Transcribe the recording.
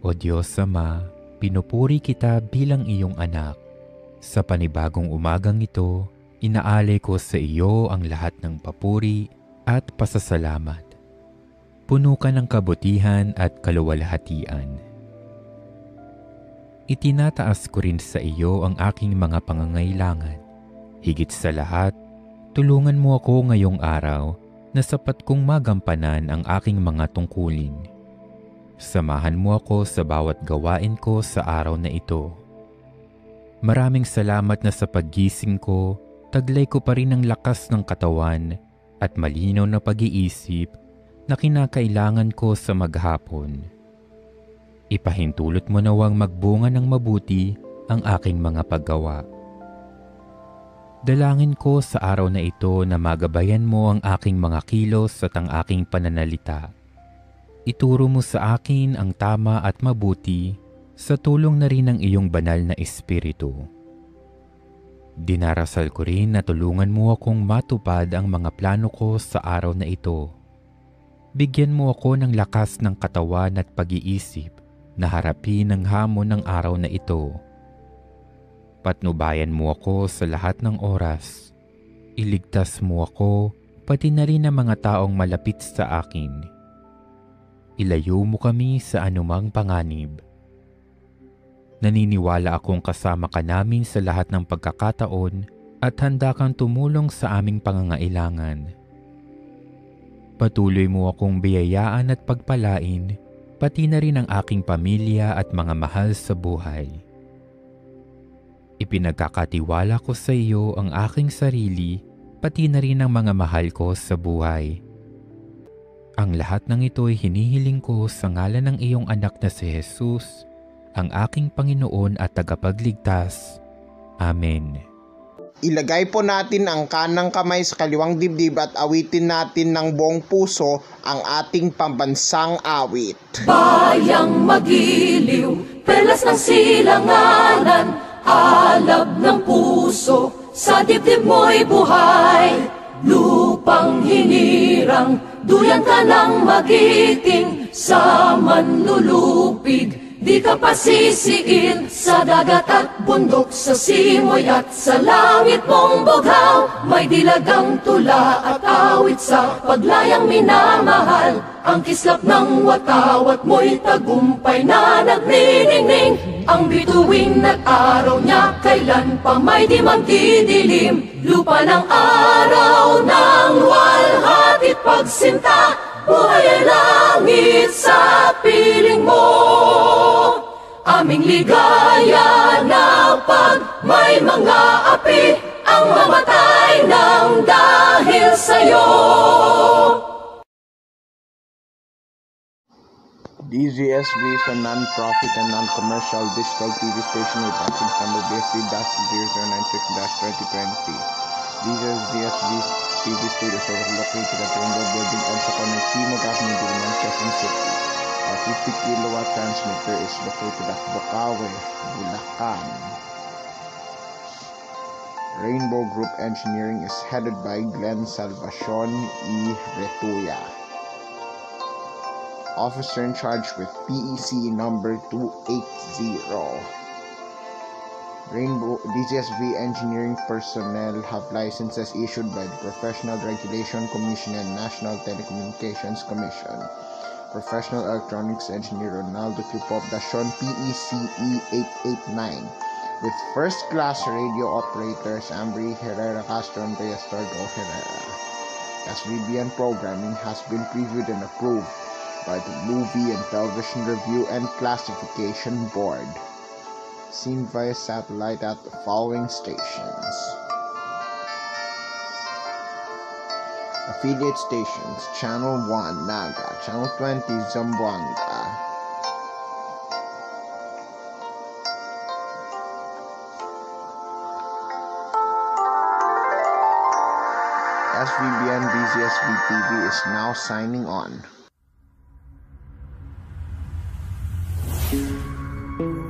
O Diyos Ama, pinupuri kita bilang iyong anak. Sa panibagong umagang ito, inaalay ko sa iyo ang lahat ng papuri at pasasalamat. Puno ka ng kabutihan at kaluwalhatian. Itinataas ko rin sa iyo ang aking mga pangangailangan. Higit sa lahat, tulungan mo ako ngayong araw na sapat kong magampanan ang aking mga tungkulin. Samahan mo ako sa bawat gawain ko sa araw na ito. Maraming salamat na sa paggising ko, taglay ko pa rin ang lakas ng katawan at malinaw na pag-iisip na kinakailangan ko sa maghapon. Ipahintulot mo nawang magbunga ng mabuti ang aking mga paggawa. Dalangin ko sa araw na ito na magabayan mo ang aking mga kilos at ang aking pananalita. Ituro mo sa akin ang tama at mabuti sa tulong na rin ng iyong banal na espiritu. Dinarasal ko rin na tulungan mo akong matupad ang mga plano ko sa araw na ito. Bigyan mo ako ng lakas ng katawan at pag-iisip na harapin ang hamon ng araw na ito. Patnubayan mo ako sa lahat ng oras. Iligtas mo ako, pati na rin ang mga taong malapit sa akin. Ilayo mo kami sa anumang panganib. Naniniwala akong kasama ka namin sa lahat ng pagkakataon at handa kang tumulong sa aming pangangailangan. Patuloy mo akong biyayaan at pagpalain, pati na rin ang aking pamilya at mga mahal sa buhay. Ipinagkakatiwala ko sa iyo ang aking sarili, pati na rin ang mga mahal ko sa buhay. Ang lahat ng ito'y hinihiling ko sa ngalan ng iyong anak na si Jesus, ang aking Panginoon at tagapagligtas. Amen. Ilagay po natin ang kanang kamay sa kaliwang dibdib at awitin natin ng buong puso ang ating pambansang awit. Bayang magiliw, perlas ng silanganan, alab ng puso, sa dibdib mo'y buhay. Lupang hinirang, duyan ka ng magiting, sa manlulupig, di ka pasisiin. Sa dagat at bundok, sa simoy at sa langit mong bughaw, may dilagang tula at awit sa paglayang minamahal. Ang kislap ng watawat mo'y tagumpay na nagniningning. Ang bituin at araw niya kailan pa may di magdidilim. Lupa ng araw ng walhatit pagsinta, buhay ay langit sa piling mo. Aming ligaya na pag may mga api ang mamatay ng dahil sa'yo. DZSV is a non-profit and non-commercial digital TV station with license number BSD-0096-2020. DZSV's TV studios are located at the Rainbow Building on sa corner Timog Avenue, Diliman, Quezon City. Our 50 kilowatt transmitter is located at Bukawe, Bulacan. Rainbow Group Engineering is headed by Glenn Salvacion E. Retuya, Officer in charge with PEC number 280. Rainbow DZSV engineering personnel have licenses issued by the Professional Regulation Commission and National Telecommunications Commission. Professional Electronics Engineer Ronaldo Clipop-Dashon PECE 889 with first-class radio operators Ambry Herrera Castro and Reyes Torgo Herrera. SVBN programming has been previewed and approved by the Movie and Television Review and Classification Board. Seen via satellite at the following stations. Affiliate stations: Channel 1 Naga, Channel 20 Zamboanga, SVBN DZSV TV is now signing on.